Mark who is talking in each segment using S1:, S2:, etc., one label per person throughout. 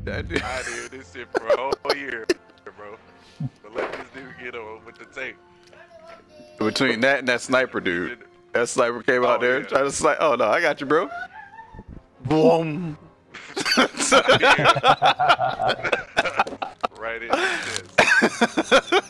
S1: That dude.
S2: I did this shit for a whole year, bro. But let this dude get on with the tape.
S1: Between that and that sniper dude. That sniper came out there trying to snipe. Oh no, I got you, bro. Boom.
S2: Right in the chest.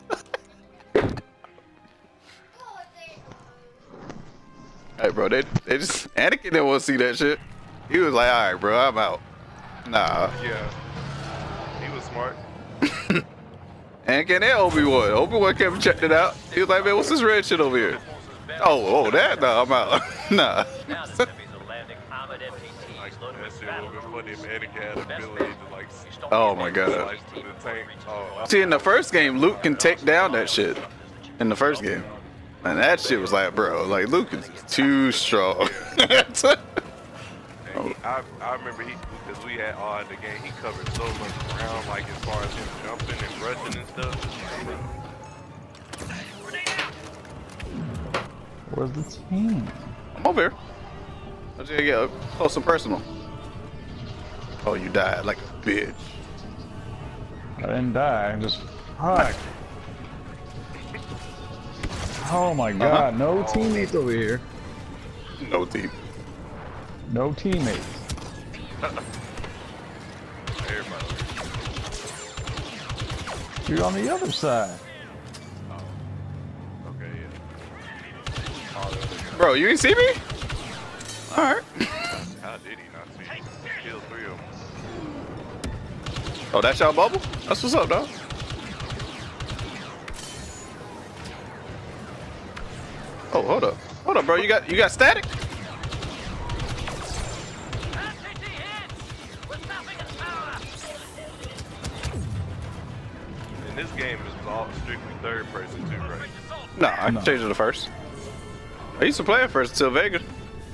S1: Hey, bro, they just Anakin didn't want to see that shit. He was like, all right, bro, I'm out. Nah.
S2: Yeah. He was smart.
S1: Anakin and Obi-Wan. Obi-Wan came and checked it out. He was like, man, what's this red shit over here? Oh, that? Nah, I'm out. Nah.
S2: Like, that shit would have been funny if Anakin had the ability to, like,
S1: Oh my god.
S2: slice through the tank. Oh,
S1: See, in the first game, Luke can take down that shit. In the first game. And that shit was like, bro, like, Luke is too strong.
S2: I remember because we had in the game, he covered so much ground, like as far as him jumping and rushing and stuff.
S3: Where's the team?
S1: I'm over here. I just get up close and personal. Oh, you died like a bitch.
S3: I didn't die, I just fuck. Oh my god, no teammates over here.
S1: No team.
S3: No teammates.
S2: Everybody.
S3: You're on the other side.
S2: Okay, yeah.
S1: Bro, you didn't see me? Alright.
S2: How did he not see me? He killed 3 of them.
S1: Oh, that's y'all bubble? That's what's up, dog. Oh, hold up. Hold up, bro. You got static?
S2: And this game is all strictly third person too, right?
S1: Nah, I can change it to first. I used to play it first until Vegas.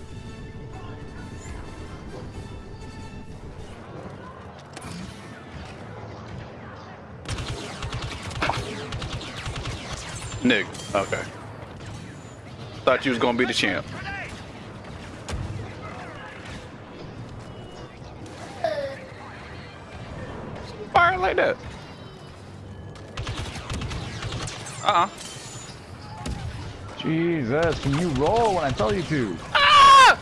S1: Nigga, okay. Thought you was gonna be the champ. Fire like that.
S3: Jesus, can you roll when I tell you to?
S1: Ah!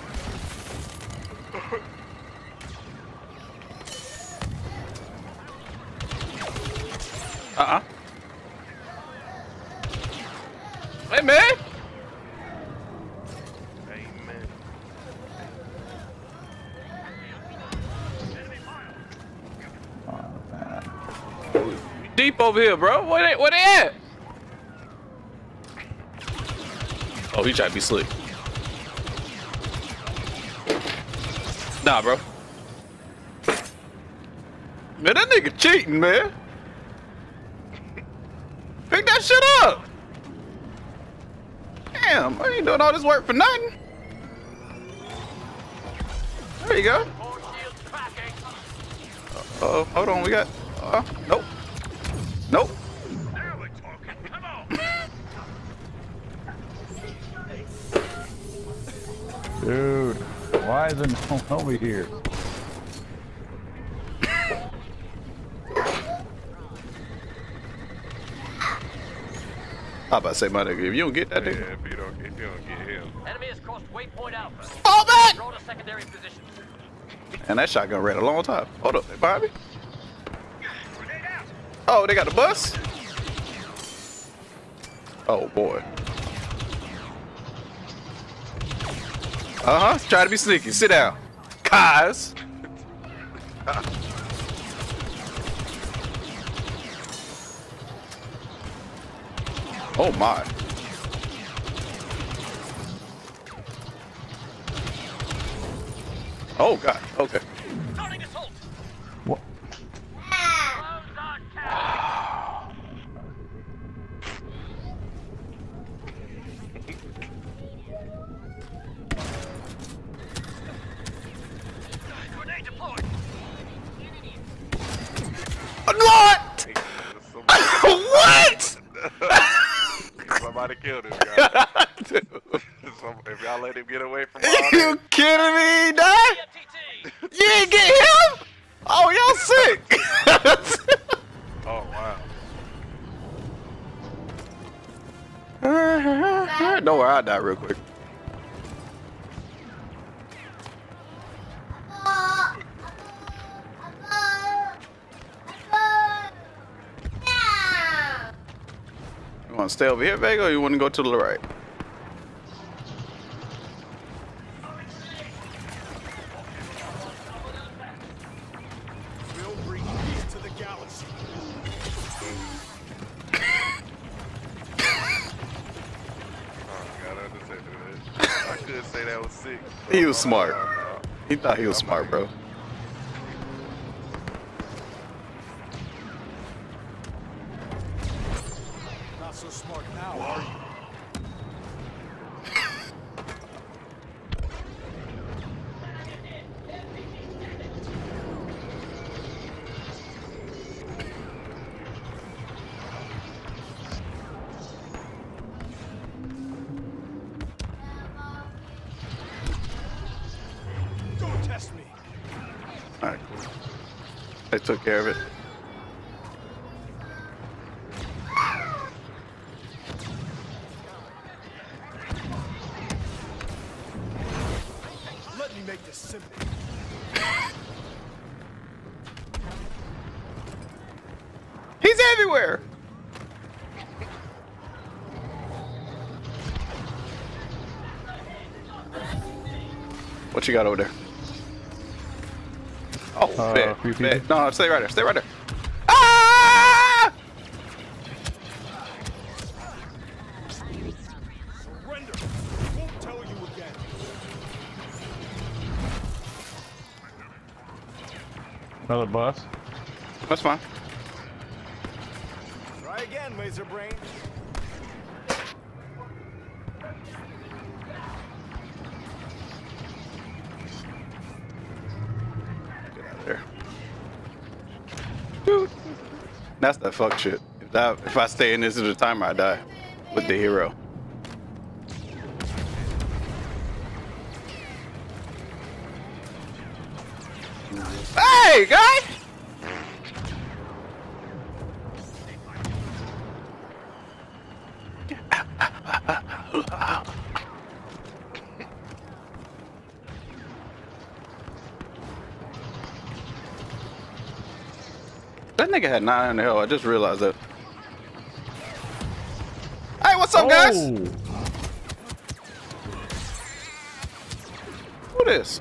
S1: Hey, man.
S2: Amen.
S1: Deep over here, bro. Where they at? Oh, he tried to be slick. Nah, bro. Man, that nigga cheating, man. Pick that shit up. Damn, I ain't doing all this work for nothing. There you go. Hold on, we got. Nope. Nope.
S3: Dude, why is there no one over here?
S1: I'm about to say, my nigga, if you don't get that nigga.
S2: Yeah, if you don't get him.
S4: Enemy has crossed waypoint Alpha.
S1: Fall back!
S4: Draw to secondary position.
S1: And that shotgun ran a long time. Hold up, they behind me. Oh, they got the bus? Oh, boy. Uh-huh, try to be sneaky. Sit down. Kaz. Oh, my. Oh, God. Okay.
S4: Starting assault.
S3: What?
S4: Close on count. Grenade deployed.
S1: What? What?
S2: Somebody killed this guy. If y'all let him get away from all
S1: You
S2: that,
S1: kidding me, dog?
S4: TFTT.
S1: You didn't get him? Oh, y'all sick!
S2: Oh wow.
S1: Don't worry, I'll die real quick. You want to stay over here, Vega, or you want to go to the right?
S5: We'll bring peace to the galaxy.
S2: Oh god, I just said that. I could say that was sick.
S1: He was smart. He thought he was smart, bro.
S5: Not so smart now, are you? Don't test me.
S1: Alright, cool. They took care of it.
S5: Let me make this simple.
S1: He's everywhere! What you got over there? Oh, bet,
S3: few
S1: bet.
S3: people.
S1: No, stay right there. Stay right there. Ah!
S5: Surrender. Won't tell you again.
S3: Another bus.
S1: That's fine.
S5: Try again, laser brain.
S1: Get out of there. Dude. That's that fuck shit. If I stay in this at the timer, I die with the hero. Hey, guy! That nigga had 900 health. I just realized that. Hey, what's up, guys?
S3: Oh.
S1: Who this?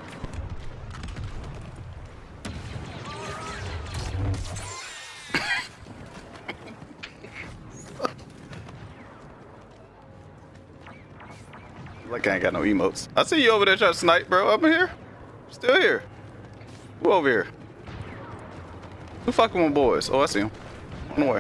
S1: Like I ain't got no emotes. I see you over there trying to snipe, bro. I'm here. Still here. Who over here? Who fucking with boys? Oh, I see him. On the way.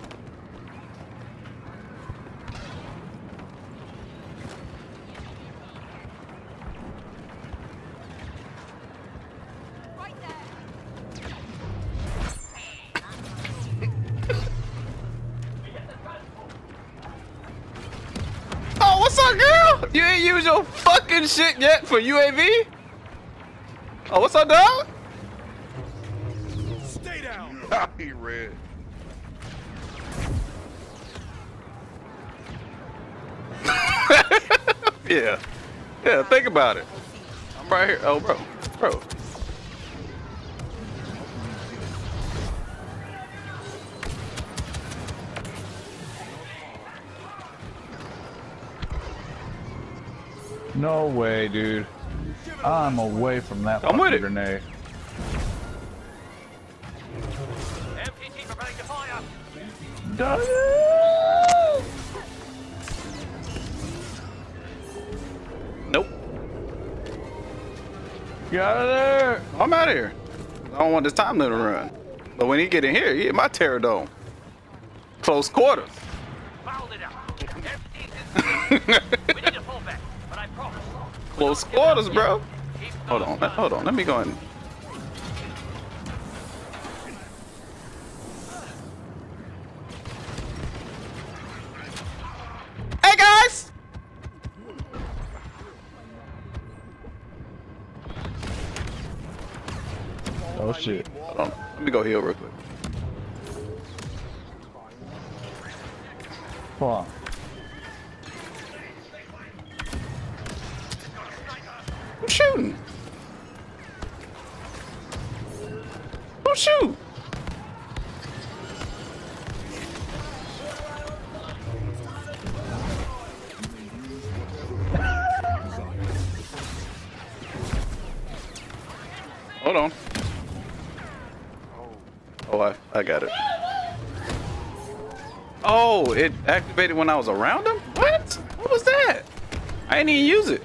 S1: Oh, what's up, girl? You ain't used your fucking shit yet for UAV? Oh, what's up, dog?
S5: Stay down.
S2: He red.
S1: Yeah. Yeah, think about it. I'm right here. Oh, bro. Bro.
S3: No way, dude. I'm away from that
S1: I'm with
S3: fucking
S1: it.
S3: grenade.
S4: MPT preparing to fire.
S3: Done it!
S1: Nope.
S3: Get out of there!
S1: I'm out of here. I don't want this time limit to run. But when he get in here, he hit my terror dome. Close quarters.
S4: Fouled it out. MPT we need to pull back, but I promise.
S1: Close quarters, bro.
S4: Keep
S1: Hold on. Hold on. Let me go in. Hey, guys!
S3: Oh shit.
S1: Hold on. Let me go heal real quick.
S3: Come on.
S1: Who's shooting? Who's shooting? Hold on. Oh, I got it. Oh, it activated when I was around him? What? What was that? I didn't even use it.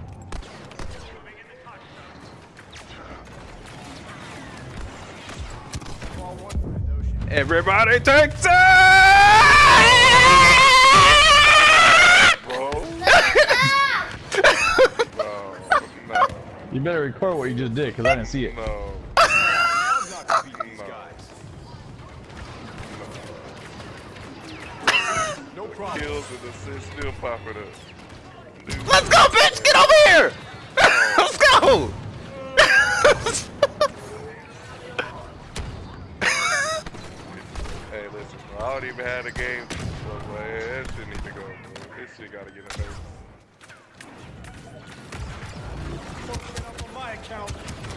S1: Everybody take time!
S2: Bro. Bro, no.
S3: You better record what you just did, because I didn't see it.
S2: No.
S5: I'm not gonna beat these guys. No problem.
S2: Kills and assists still popping up. Dude,
S1: Let's go, bitch! Get over here! Let's go!
S2: hey, listen, bro, I don't even have the game. So, man, that shit need to go, bro. This shit gotta get a nerve.
S5: Fucking up on my account.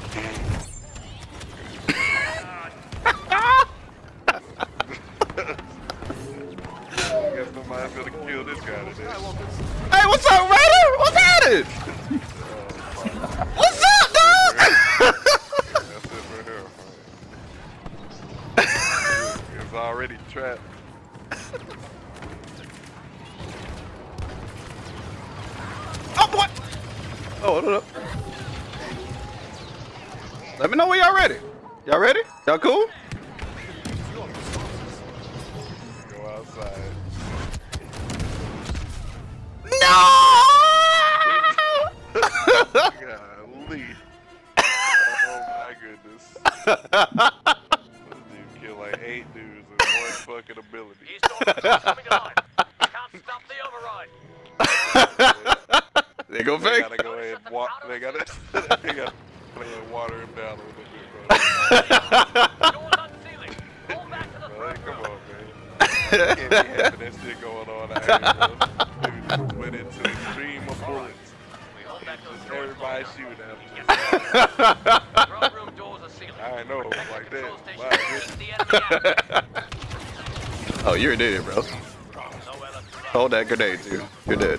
S2: I guess somebody's gonna kill this guy today.
S1: Hey, what's up, Raider? What's happening? What's up, dog?
S2: That's it for him. It's already trapped.
S1: Oh, boy! Oh, hold up. Let me know when y'all ready. Y'all ready? Y'all cool?
S2: Go outside.
S1: No!
S2: Golly. Oh my goodness. This dude killed like 8 dudes with one fucking ability.
S4: He's coming alive. Can't stop the override.
S1: They go
S2: They
S1: fake.
S2: gotta go ahead and they gotta go ahead and water him down a little bit, bro.
S4: Doors unsealing. Roll back to the
S2: Bro,
S4: front
S2: come
S4: room.
S2: on, man. Can't be having that shit going on out here, bro. Dude just went into the stream of bullets.
S4: We hold back those
S2: Just
S4: doors.
S2: everybody shooting at him.
S4: Control room doors are sealed.
S2: I know, like
S4: Control
S2: that.
S4: station
S2: My
S4: keep
S2: goodness.
S4: the enemy out.
S1: Oh, you're dead, bro.
S4: No LF.
S1: Hold that grenade, too. You're dead.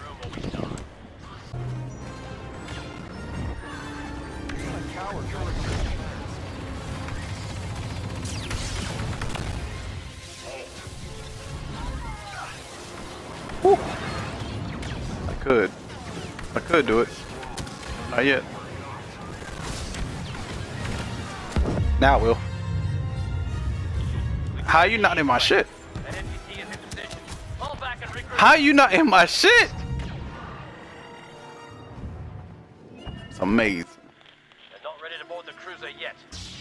S1: Whew. I could do it. Not yet. Now I will. How you not in my shit?
S4: An NPT is in position. Fall back and regroup.
S1: How you not in my shit? It's amazing.
S4: They're not ready to board the cruiser yet.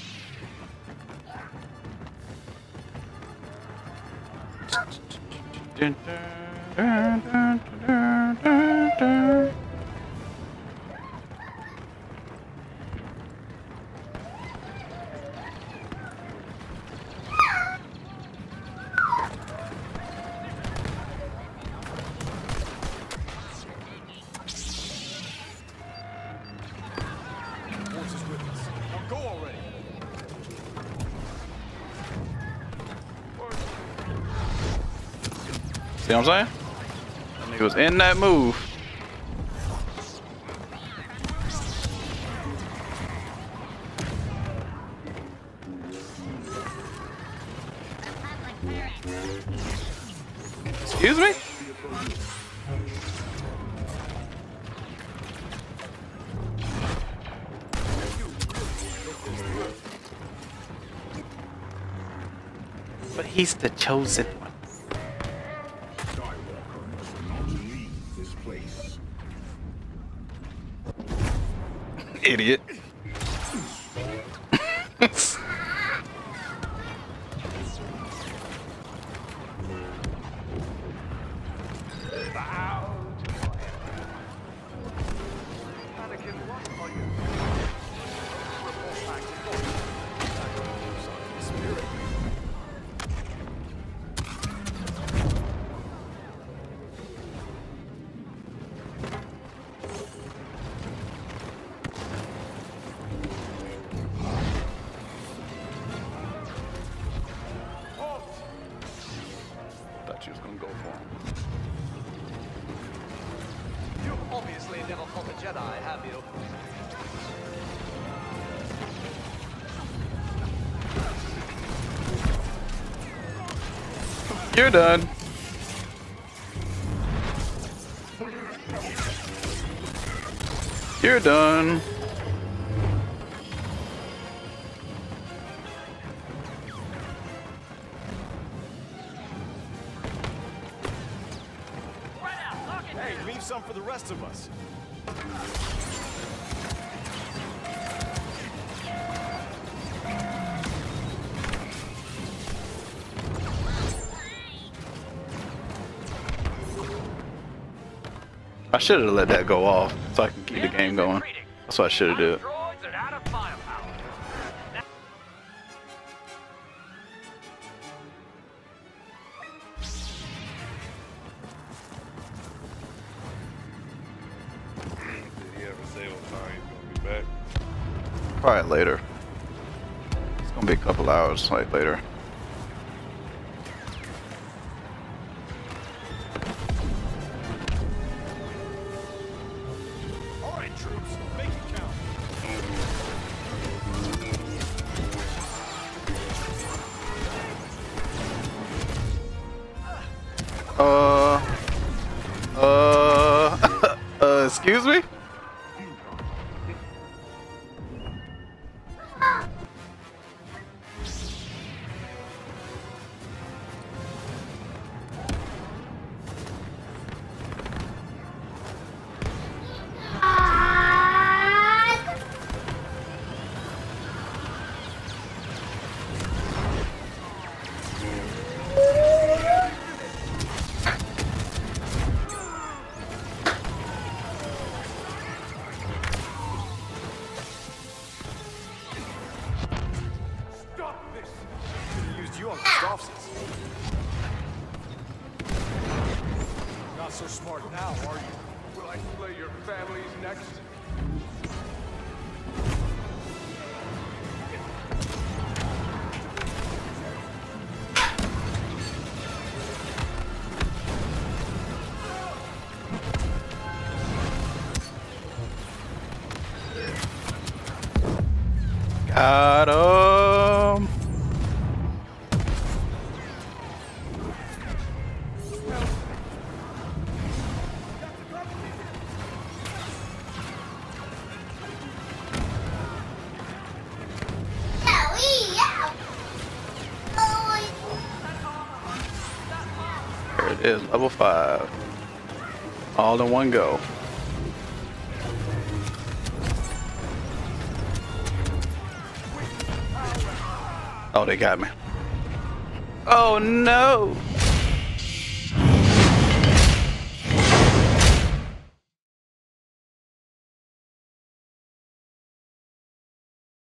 S1: Dun, dun, dun, dun, dun, dun.
S5: Force is with us. Now go already.
S1: See what I'm saying? That nigga was in that move. Excuse me? But he's the chosen one. Idiot.
S4: never fought a Jedi, have you?
S1: You're done. You're done.
S5: Hey, leave some for the rest of us.
S1: I should have let that go off so I can keep the game going. That's what I should have did.
S4: Droids are out of firepower.
S2: Did he ever say what time he's gonna be back?
S1: Probably later. It's gonna be a couple hours like later.
S5: All right, troops, make it count.
S1: Excuse me?
S5: Stop this! Could have used you on the Stoffses. Not so smart now, are you? Will I slay your families next?
S1: Got him. There it is, level 5. All in one go. Oh, they got me. Oh no!